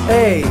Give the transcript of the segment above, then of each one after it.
Hey.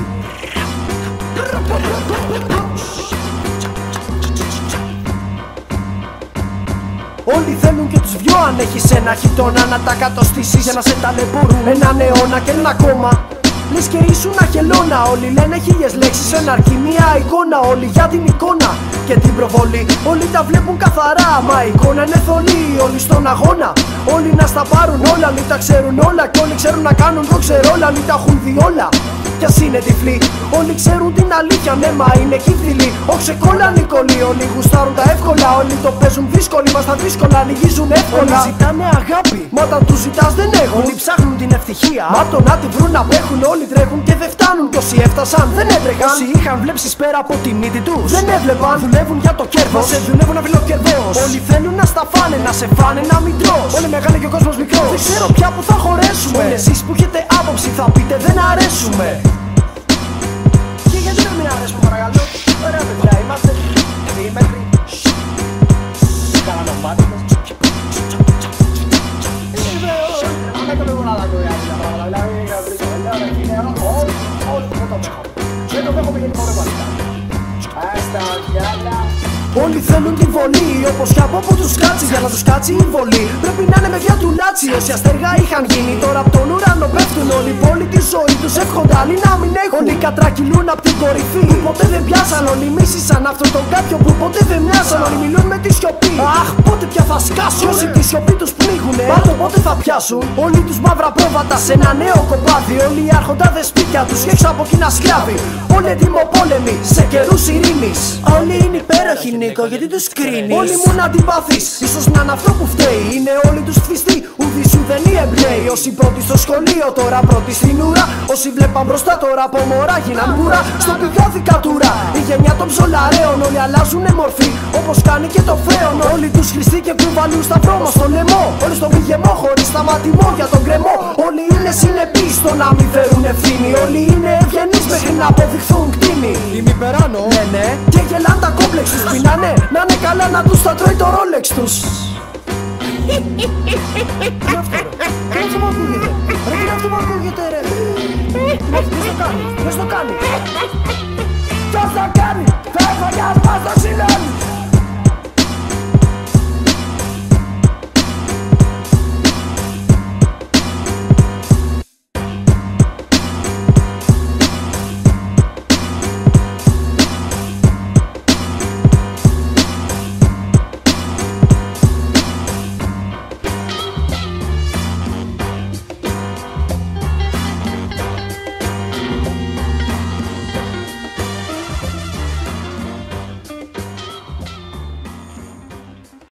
Όλοι θέλουν και τους δυο αν έχεις ένα χιτώνα να τα κατοστήσεις για να σε ταλαιπωρούν έναν αιώνα και ένα κόμμα. Λες και ήσουν αχελώνα. Όλοι λένε χίλιες λέξεις εν αρκεί μια εικόνα. Όλοι για την εικόνα και την προβολή. Όλοι τα βλέπουν καθαρά, μα η εικόνα είναι θολή. Όλοι στον αγώνα, όλοι να στα πάρουν όλα. Όλοι τα ξέρουν όλα και όλοι ξέρουν να κάνουν το ξερόλα. Όλοι τα έχουν δει όλα κι ας είναι τυφλοί. Όλοι ξέρουν την αλήθεια, ναι μα είναι κύφτιλοι. Όχι σε κόλλα Νικολή, όλοι γουστάρουν τα εύκολα. Όλοι το παίζουν δύσκολοι, μα τα δύσκολα λυγίζουν εύκολα. Όλοι ζητάνε αγάπη, μα όταν τους ζητάς δεν έχουν. Όλοι ψάχνουν την ευτυχία, μα το να τη βρουν απέχουν. Όλοι τρέχουν και δεν φτάνουν κι όσοι έφτασαν δεν έτρεχαν. Όσοι είχαν βλέψεις πέρα από τη μύτη τους δεν έβλεπαν. Δουλεύουν για το κέρδος, σε δουλεύουν αυλοκερδός. Όλοι θέλουν να στα φάνε, να σε φάνε να μην τρως. Όλοι μεγάλοι και ο κόσμος μικρός. Δεν ξέρω πια που θα χωρέσουμε. Όλοι εσείς που έχετε άποψη θα πείτε δεν αρέσουμε. Και γιατί να μην αρέσουμε παρακαλώ. Ωραία παιδιά είμαστε. Τρίμετροι. Καλανομάτικες. Δεν το έχω να δω για αυτά τα πράγματα. Δεν το έχω γενικό ρε παλικά. Άστα γυάλα. Όλοι θέλουν τη βολή, όπως κι από όπου τους κάτσει. Για να τους κάτσει η βολή πρέπει να είναι με δυο του λάτσι. Όσοι αστέργα είχαν γίνει τώρα απ' τον ουρανό πέφτουν. Όλοι πόλη τη ζωή τους εύχονται άλλοι να μην έχουν. Όλοι κατρακυλούν απ' την κορυφή που ποτέ δεν πιάσαν. Όλοι μίσησαν αυτόν τον κάποιο που ποτέ δεν μοιάσαν. Όλοι μιλούν με τη σιωπή. Αχ πότε πια θα σκάσουν. Όσοι τη σιωπή τους πνίγουνε πάντο πότε θα πιάσουν. Όλοι τους μαύρα πρόβατα σε ένα νέο κοπάδι. Όλοι οι άρχοντάδες σπίτια τους έξω από κοινά σκλάβοι. Όλοι ετοιμοπόλεμοι σε καιρούς ειρήνης. Όλοι είναι υπέροχοι Νίκο γιατί τους κρίνεις. Όλοι μου να αντιπαθείς, ίσως να είναι αυτό που φταίει. Είναι όλοι τους θυστοί, ουδή σου δεν είναι εμπνέοι. Όσοι πρώτοι στο σχολείο τώρα πρώτοι στην ουρά. Όσοι βλέπαν μπροστά τώρα από μωρά γίναν μπουρά. Στο πηγάδι κατουρά, η γενιά των ψολαρέων. Όλοι αλλάζουνε μορφή όπως κάνει και το φρέον. Όλοι τους χρηστοί και κουβαλούν στα βρώμα στο λαιμό. Όλοι στον πηγεμό χωρίς σταματημό για τον κρεμό. Όλοι είναι συνεπείς στο να μην φέρουν ευθύνη. Όλοι είναι ευγενείς μέχρι να αποδειχθούν κτίνοι. Είμαι υπεράνω, ναι. Και γελάν τα κόμπλεξ τους πεινάνε. Να είναι καλά να τους τα τρώει το ρόλεξ τους. Τι αυτό ρε, τι αυτό που ακούγεται. Ρε τι αυτό που ακούγεται ρε. Ποιος το κάνει, ποιος το κάνει.